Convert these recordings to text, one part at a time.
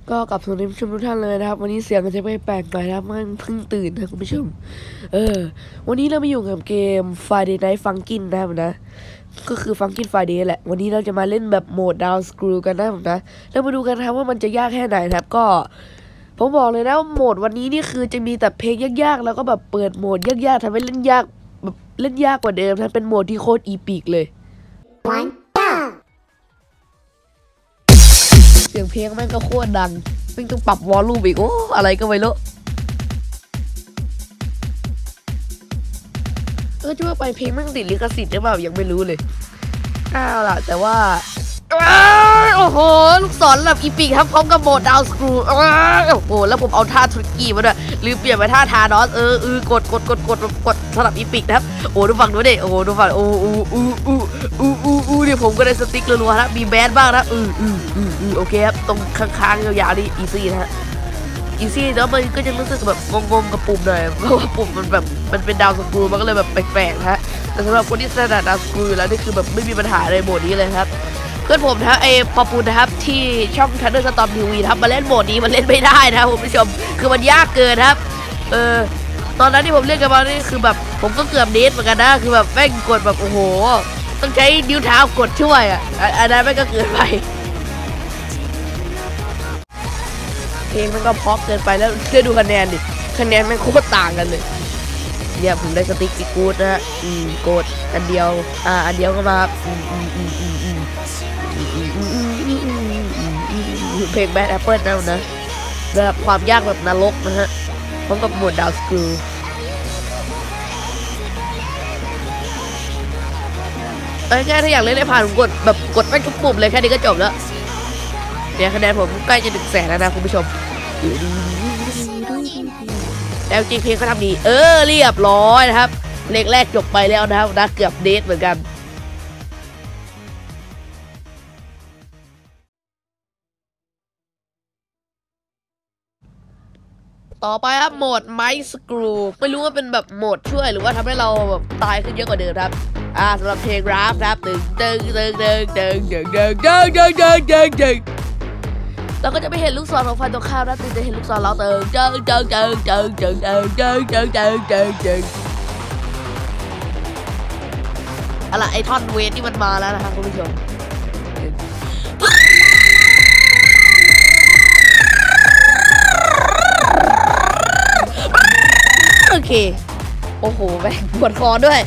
ก็กลับสวัสดีผู้ชมทุกท่านเลยนะครับวันนี้เสียงมันจะไม่แปลกไปนะครับมันเพิ่งตื่นนะคุณผู้ชมวันนี้เรามาอยู่กับเกม Friday Night Funkin นะครับนะก็คือ Funkin Friday แหละวันนี้เราจะมาเล่นแบบโหมด Down Screw กันนะแล้วมาดูกันครับว่ามันจะยากแค่ไหนนะครับก็ผมบอกเลยนะโหมดวันนี้นี่คือจะมีแต่เพลงยากๆแล้วก็แบบเปิดโหมดยากๆทำให้เล่นยากแบบเล่นยากกว่าเดิมนะเป็นโหมดที่โคตรอีปิกเลยเสียงเพลงแม่งก็โคตรดังซึ่งต้องปรับวอลลุ่มอีกโอ้อะไรก็ไม่รู้จะว่าไปเพลงแม่งติดลิขสิทธิ์หรือเปล่ายังไม่รู้เลยล่ะแต่ว่าโอ้โหลูกศรแบบอีปิกครับพร้อมกับโหมดดาวสกรูโอ้โหแล้วผมเอาท่าทริกกี้มาด้วยลืมเปลี่ยนไปท่าทานอสกดสลับอีปิกนะครับโอ้ดูฝั่งนู้นดิโอ้ดูฝั่งเดี๋ยวผมก็ได้สติ๊กรัวๆนะมีแบนบ้างนะโอเคครับตรงข้างๆยาวๆนี่อีซี่นะฮะอีซี่แล้วมันก็จะรู้สึกแบบงงๆกับปุ่มหน่อยเพราะว่าปุ่มมันแบบมันเป็นดาวสกรูมันก็เลยแบบแปลกๆนะฮะแต่สำหรับคนที่ถนัดดาวสกรูแล้วนี่คือแบบไม่มีปัญหาในโหมดนี้เลยครับเพื่อนผมนะปอปูนะครับที่ช่อง Thunderstorm TV นะครับมาเล่นโหมดนี้มันเล่นไม่ได้นะครับคุณผู้ชมคือมันยากเกินครับตอนนั้นที่ผมเล่นกันมานี่คือแบบผมก็เกือบเดทเหมือนกันนะคือแบบแม่งกดแบบโอ้โหต้องใช้นิ้วเท้ากดช่วยอันนั้นแม่งก็เกินไปเพลงมันก็พอปเกินไปแล้วเชื่อดูคะแนนดิคะแนนแม่งโคตรต่างกันเลยเนี่ยผมได้สติ๊กอีกกูดนะฮะกดอันเดียวอันเดียวก็มาเพลงแบดแอปเปิลนะระดับความยากแบบนรกนะฮะพร้อมกับโหมดดาวสกรูแค่ถ้าอยากเล่นได้ผ่านผมกดแม่งทุกปุ่มเลยแค่นี้ก็จบแล้วเนี่ยคะแนนผมใกล้จะ100,000แล้วนะคุณผู้ชมแล้วจริงเพลงเขาทำดีเรียบร้อยนะครับเลขแรกจบไปแล้วนะครับนะเกือบเดทเหมือนกันต่อไปครับโหมดไม้สกรูไม่รู้ว่าเป็นแบบโหมดช่วยหรือว่าทำให้เราแบบตายขึ้นเยอะกว่าเดิมครับสำหรับเพลงราฟครับตึงเราก็จะไม่เห็นลูกศรของไฟตรงข้ามนะจะเห็นลูกศรเราอะไรไอท่อนเวทนี่มันมาแล้วนะครับคุณผู้ชมโอเคโอ้โหแม่งปวดคอด้วย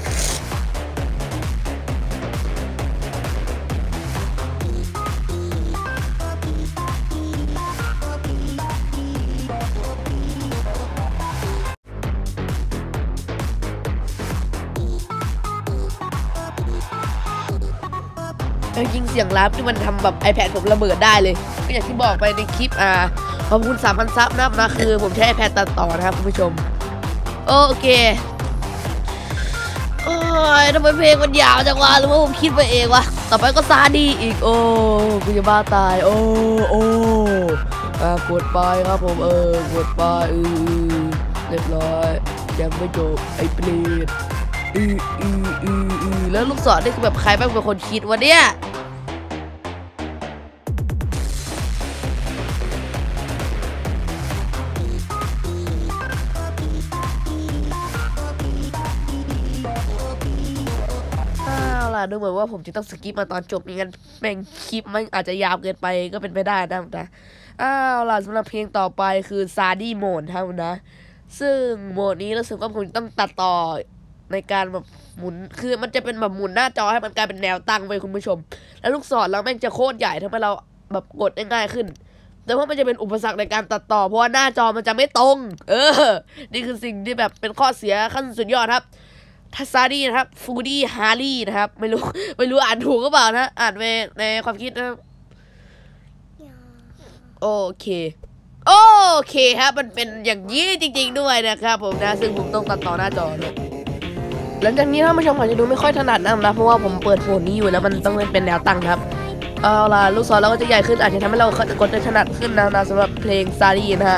ยิงเสียงลับที่มันทำแบบ iPad ผมระเบิดได้เลยก็อย่างที่บอกไปในคลิปขอบคุณ 3,000 ซับนะคือผมใช้ iPad ตัดต่อนะครับคุณผู้ชมโอเคโอ้ยทำไมเพลงมันยาวจังวะหรือว่าผมคิดไปเองวะต่อไปก็ซาดีอีกโอ้กูจะบ้าตายโอ้กดไปครับผมกดไปเรียบร้อยยังไม่จบไอ้เปรตแล้วลูกศรนี่คือแบบใครบ้างเป็นคนคิดวะเนี่ยดูเหมือนว่าผมจะต้องสกิปมาตอนจบไม่งั้นแม่งคลิปมันอาจจะยาวเกินไปก็เป็นไปได้นะสำหรับเพลงต่อไปคือซาดี้โหมดครับนะซึ่งโหมดนี้รู้สึกว่าผมต้องตัดต่อในการแบบหมุนคือมันจะเป็นแบบหมุนหน้าจอให้มันกลายเป็นแนวตั้งไปคุณผู้ชมแล้วลูกศรเราแม่งจะโคตรใหญ่ทำให้เราแบบกดได้ง่ายขึ้นแต่ว่ามันจะเป็นอุปสรรคในการตัดต่อเพราะว่าหน้าจอมันจะไม่ตรงนี่คือสิ่งที่แบบเป็นข้อเสียขั้นสุดยอดครับทัสซาดี้นะครับฟูดี้ฮาร์ลี่นะครับไม่รู้อ่านถูกหรือเปล่านะอ่านในความคิดนะโอเคครับมันเป็นอย่างนี้จริงๆด้วยนะครับผมนะซึ่งผมต้องตัดต่อหน้าจอด้วยหลังจากนี้ท่านผู้ชมอาจจะดูไม่ค่อยถนัดนะเพราะว่าผมเปิดโหมดนี้อยู่แล้วมันต้องเป็นแนวตั้งครับลูกศรเราก็จะใหญ่ขึ้นอาจจะทำให้เรากดได้ถนัดขึ้นนะสำหรับเพลงซาดี้นะฮะ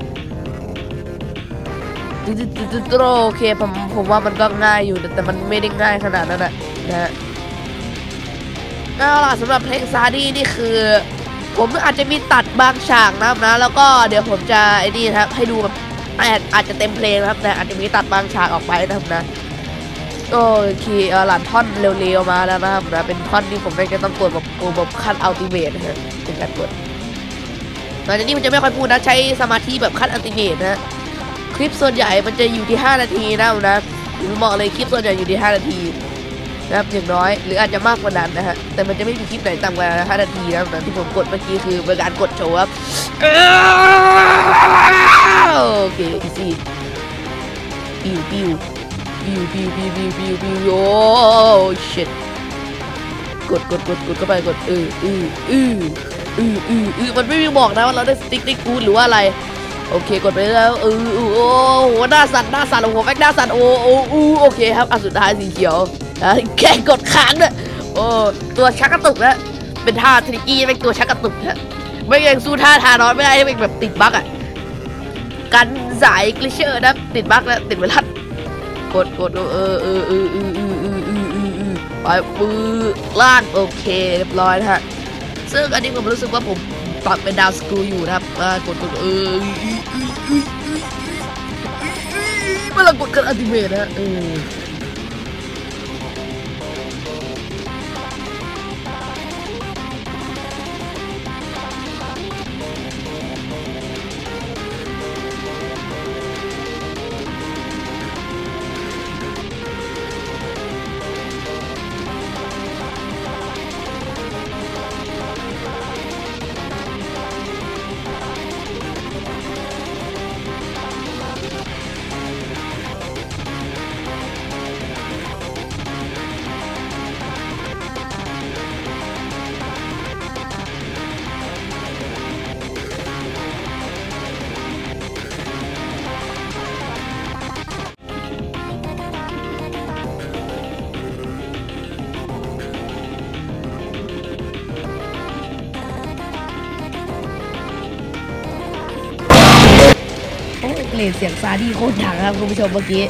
โอเคผมว่ามันก็ง่ายอยู่แต่มันไม่ได้ง่ายขนาดนั้นนะฮะสำหรับเพลงซาดี้นี่คือผผมอาจจะมีตัดบางฉากนะครับนะแล้วก็เดี๋ยวผมจะไอ้นี่ครับให้ดูแบบอาจจะเต็มเพลงนะครับแต่อาจจะมีตัดบางฉากออกไปนะครับนะโอเคหลังท่อนเร็วๆมาแล้วนะครับนะเป็นท่อนที่ผมจะต้องกดแบบขั้นอัลติเมทนะฮะเป็นการกดหลังจากนี้มันจะไม่ค่อยพูดนะใช้สมาธิแบบขั้นอัลติเมทนะคลิปส่วนใหญ่มันจะอยู่ที่5 นาทีนะผมบอกเลยคลิปส่วนใหญ่อยู่ที่5 นาทีนะครับอย่างน้อยหรืออาจจะมากกว่านั้นนะฮะแต่มันจะไม่มีคลิปไหนต่ำกว่า5 นาทีนะที่ผมกดเมื่อกี้คือเป็นการกดโชว์ครับโอเคอีซี่ปิ้วโอ้ชิตกดเข้าไปกดมันไม่มีบอกนะว่าเราได้สติ๊กได้กูดหรือว่าอะไรโอเคกดไปแล้วโอ้โหหน้าสั่นโอ้โหแม็กหน้าสั่นโอเคครับอันสุดท้ายสีเขียวแค่กดค้างด้วยโอ้ตัวชักกระตุกนะเป็นท่าทริกกี้เป็นตัวชักกระตุกนะไม่ยังสู้ท่าทานอนไม่ได้เป็นแบบติดบั๊กอ่ะกันสายกลิเชอร์นะติดบั๊กแล้วติดเวลากดไปปื้อล่างโอเคเรียบร้อยนะฮะซึ่งอันนี้ผมรู้สึกว่าผมปรับเป็นดาวสกรูอยู่นะครับกดเมื่อเรากดกันอัลติเมทนะโอ้เกรดเสียงซาดี้โคตรดังครับคุณผู้ชมเมื่อกี้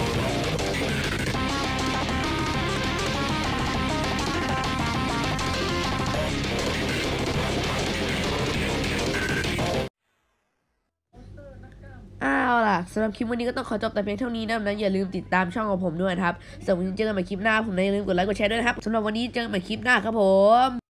สำหรับคลิปวันนี้ก็ต้องขอจบแต่เพียงเท่านี้นะอย่าลืมติดตามช่องของผมด้วยนะครับสำหรับวันนี้เจอกันใหม่คลิปหน้าผมอย่าลืมกดไลค์กดแชร์ด้วยนะครับสำหรับวันนี้เจอกันใหม่คลิปหน้าครับผม